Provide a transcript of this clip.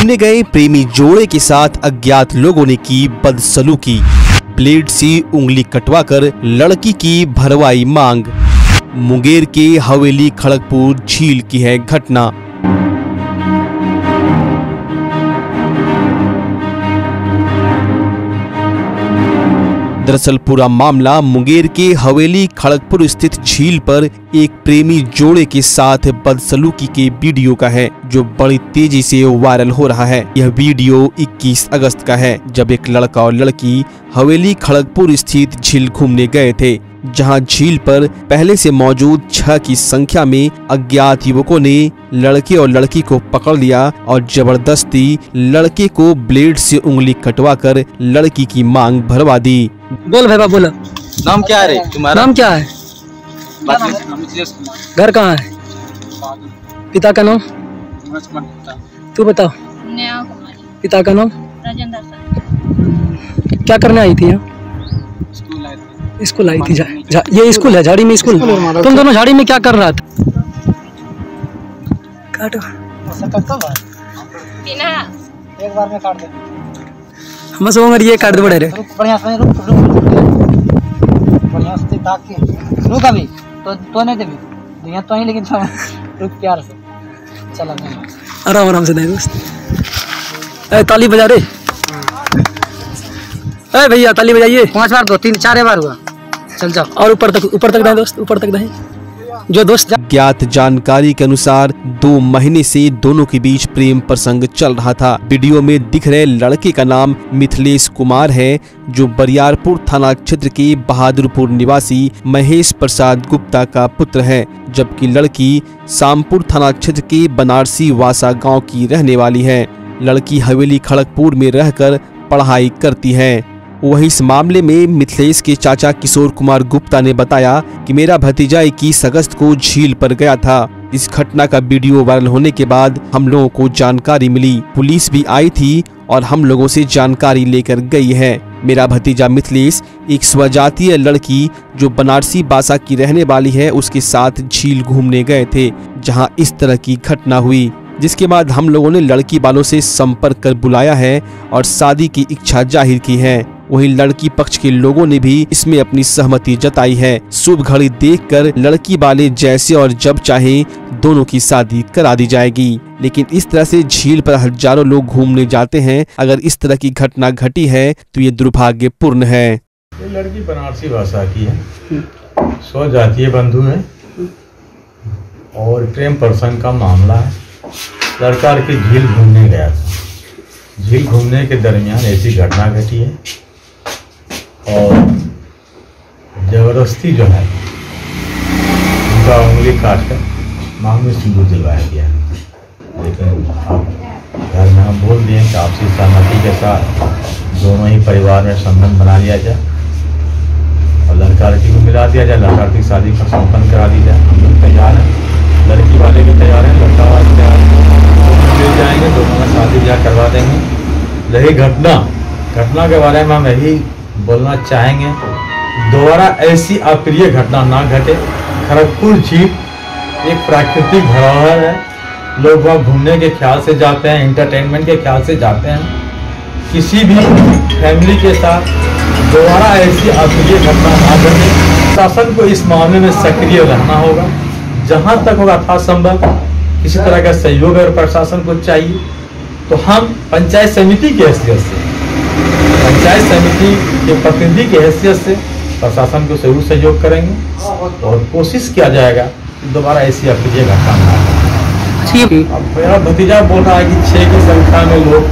घूमने गए प्रेमी जोड़े के साथ अज्ञात लोगों ने की बदसलूकी। ब्लेड से उंगली कटवाकर लड़की की भरवाई मांग। मुंगेर के हवेली खड़गपुर झील की है घटना। दरअसल पूरा मामला मुंगेर के हवेली खड़गपुर स्थित झील पर एक प्रेमी जोड़े के साथ बदसलूकी के वीडियो का है, जो बड़ी तेजी से वायरल हो रहा है। यह वीडियो 21 अगस्त का है, जब एक लड़का और लड़की हवेली खड़गपुर स्थित झील घूमने गए थे, जहां झील पर पहले से मौजूद 6 की संख्या में अज्ञात युवकों ने लड़के और लड़की को पकड़ लिया और जबरदस्ती लड़के को ब्लेड से उंगली कटवाकर लड़की की मांग भरवा दी। बोल भाई बोलो। नाम क्या है रे तुम्हारा? नाम क्या है? घर कहाँ है? पिता का नाम? तू बताओ। पिता का नाम? क्या करने आई थी यहाँ? स्कूल आई थी। ये स्कूल है, झाड़ी में स्कूल। तुम दोनों झाड़ी में क्या कर रहा था? काटो। एक बार में काट दे। हम सोंगे ये काट दे बड़े रे। बढ़िया से रुक बढ़िया से ताक के रुक अभी तो नहीं देवी दुनिया तो ही, लेकिन रुक प्यार से चल। आराम से दे दोस्त। ताली बजा रे। भैया ताली बजाइए। 5 बार 2 3 4 बार हुआ। चल जाओ। और ऊपर तक दे दोस्त, ऊपर तक दे। जो दोस्त ज्ञात जानकारी के अनुसार 2 महीने से दोनों के बीच प्रेम प्रसंग चल रहा था। वीडियो में दिख रहे लड़के का नाम मिथिलेश कुमार है, जो बरियारपुर थाना क्षेत्र के बहादुरपुर निवासी महेश प्रसाद गुप्ता का पुत्र है, जबकि लड़की शामपुर थाना क्षेत्र के बनारसी वासा गाँव की रहने वाली है। लड़की हवेली खड़गपुर में रहकर पढ़ाई करती है। वहीं इस मामले में मिथिलेश के चाचा किशोर कुमार गुप्ता ने बताया कि मेरा भतीजा 21 अगस्त को झील पर गया था। इस घटना का वीडियो वायरल होने के बाद हम लोगों को जानकारी मिली। पुलिस भी आई थी और हम लोगों से जानकारी लेकर गई है। मेरा भतीजा मिथिलेश एक स्वजातीय लड़की जो बनारसी बासा की रहने वाली है, उसके साथ झील घूमने गए थे, जहां इस तरह की घटना हुई, जिसके बाद हम लोगों ने लड़की वालों से संपर्क कर बुलाया है और शादी की इच्छा जाहिर की है। वहीं लड़की पक्ष के लोगों ने भी इसमें अपनी सहमति जताई है। शुभ घड़ी देखकर लड़की वाले जैसे और जब चाहे दोनों की शादी करा दी जाएगी। लेकिन इस तरह से झील पर हजारों लोग घूमने जाते हैं। अगर इस तरह की घटना घटी है तो ये दुर्भाग्यपूर्ण है। ये लड़की बनारसी भाषा की है, स्वजातीय बंधु है और प्रेम प्रसंग का मामला है। लड़का की झील घूमने गया था। झील घूमने के दरमियान ऐसी घटना घटी है और जबरदस्ती जो है उनका उंगली काटकर मांग में सिंदूर दिलवाया गया। लेकिन अब घर में हम बोल दिए कि आपसी सहमति के साथ दोनों ही परिवार में संबंध बना लिया जाए और लड़का लड़की को मिला दिया जाए, लड़का की शादी का संपन्न करा दी जाए। हम लोग तैयार हैं, लड़की वाले भी तैयार हैं, लड़का वाले तैयार हैं। दोनों मिल जाएंगे, दोनों में शादी ब्याह करवा देंगे। रही घटना के बारे में हम यही बोलना चाहेंगे, दोबारा ऐसी अप्रिय घटना ना घटे। खड़गपुर झील एक प्राकृतिक धरोहर है। लोग वहाँ घूमने के ख्याल से जाते हैं, एंटरटेनमेंट के ख्याल से जाते हैं। किसी भी फैमिली के साथ दोबारा ऐसी अप्रिय घटना ना घटे। शासन को इस मामले में सक्रिय रहना होगा। जहाँ तक होगा यथासंभव किसी तरह का सहयोग अगर प्रशासन को चाहिए तो हम पंचायत समिति की हैसियत से, पंचायत समिति के प्रतिनिधि की हैसियत से प्रशासन को जरूर सहयोग करेंगे और कोशिश किया जाएगा कि दोबारा ऐसी अप्रिय घटना ना हो। अब मेरा भतीजा बोल रहा है कि 6 की संख्या में लोग